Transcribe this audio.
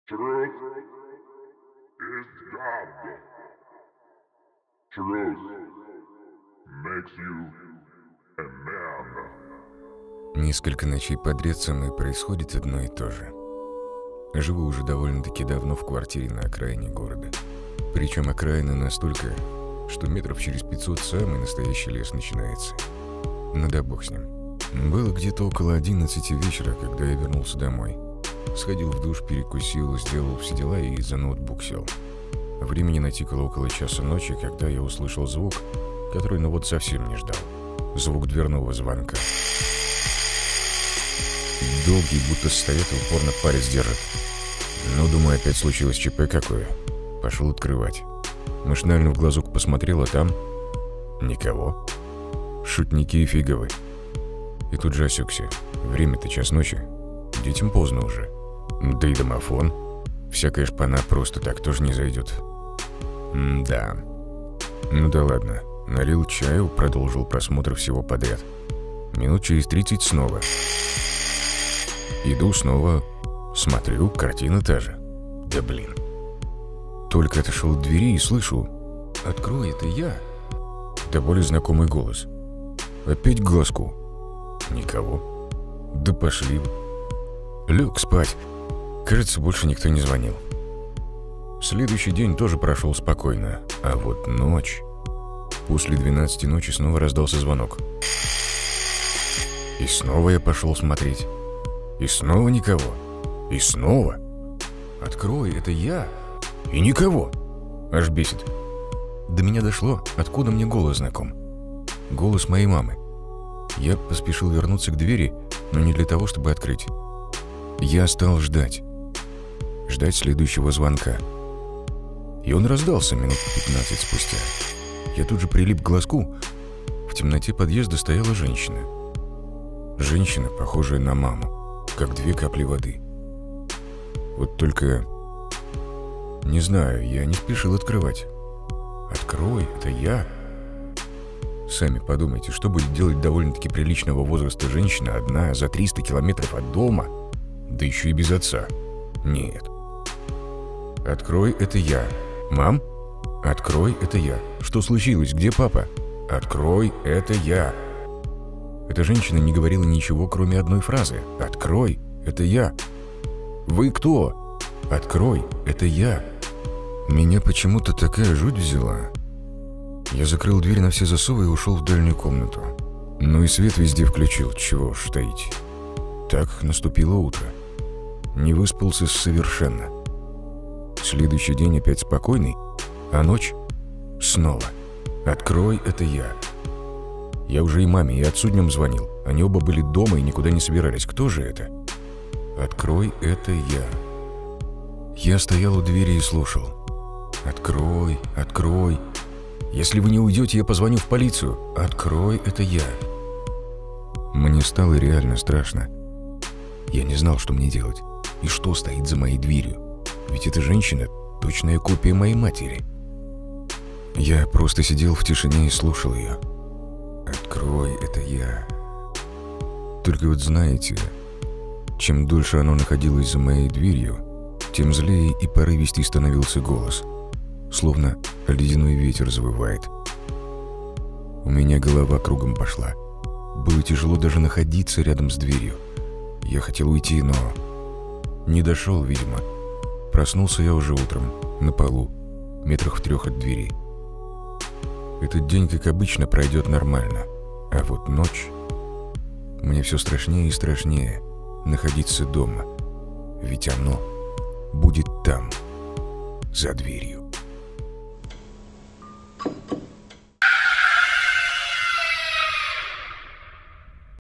Truth is God. Truth makes you a man. Несколько ночей подряд со мной происходит одно и то же. Живу уже довольно-таки давно в квартире на окраине города. Причем окраина настолько, что метров через 500 самый настоящий лес начинается. Ну да бог с ним. Было где-то около 11 вечера, когда я вернулся домой. Сходил в душ, перекусил, сделал все дела и за ноутбук сел. Времени натикало около часа ночи, когда я услышал звук, который вот совсем не ждал. Звук дверного звонка. Долгий, будто стоят и упорно палец держат. Ну, думаю, опять случилось ЧП какое. Пошел открывать. Машинально в глазок посмотрел, а там никого. Шутники и фиговы. И тут же осекся. Время-то час ночи. Детям поздно уже. Да и домофон. Всякая шпана просто так тоже не зайдет. Да. Ну да ладно. Налил чаю, продолжил просмотр всего подряд. Минут через 30 снова. Иду снова. Смотрю, картина та же. Да блин. Только отошел от двери и слышу: «Открой, это я». Да более знакомый голос. Опять к глазку. Никого. Да пошли бы. Лег спать. Кажется, больше никто не звонил. Следующий день тоже прошел спокойно. А вот ночь... После 12 ночи снова раздался звонок. И снова я пошел смотреть. И снова никого. И снова. «Открой, это я». И никого. Аж бесит. До меня дошло, откуда мне голос знаком. Голос моей мамы. Я поспешил вернуться к двери, но не для того, чтобы открыть. Я стал ждать. Ждать следующего звонка. И он раздался минут 15 спустя. Я тут же прилип к глазку. В темноте подъезда стояла женщина. Женщина, похожая на маму, как 2 капли воды. Вот только... Не знаю, я не спешил открывать. «Открой, это я». Сами подумайте, что будет делать довольно-таки приличного возраста женщина одна за 300 километров от дома, да еще и без отца? Нет. «Открой, это я». «Мам? Открой, это я». «Что случилось? Где папа?» «Открой, это я». Эта женщина не говорила ничего, кроме одной фразы. «Открой, это я». «Вы кто?» «Открой, это я». Меня почему-то такая жуть взяла. Я закрыл дверь на все засовы и ушел в дальнюю комнату. Ну и свет везде включил, чего уж таить. Так наступило утро. Не выспался совершенно. Следующий день опять спокойный, а ночь снова. «Открой, это я». Я уже и маме, и отцу днем звонил. Они оба были дома и никуда не собирались. Кто же это? «Открой, это я». Я стоял у двери и слушал. «Открой, открой. Если вы не уйдете, я позвоню в полицию. Открой, это я». Мне стало реально страшно. Я не знал, что мне делать. И что стоит за моей дверью. Ведь эта женщина — точная копия моей матери. Я просто сидел в тишине и слушал ее. «Открой, это я». Только вот знаете, чем дольше оно находилось за моей дверью, тем злее и порывистей становился голос. Словно ледяной ветер завывает. У меня голова кругом пошла. Было тяжело даже находиться рядом с дверью. Я хотел уйти, но... Не дошел, видимо. Проснулся я уже утром, на полу, метрах в 3 от двери. Этот день, как обычно, пройдет нормально. А вот ночь... Мне все страшнее и страшнее находиться дома. Ведь оно будет там, за дверью.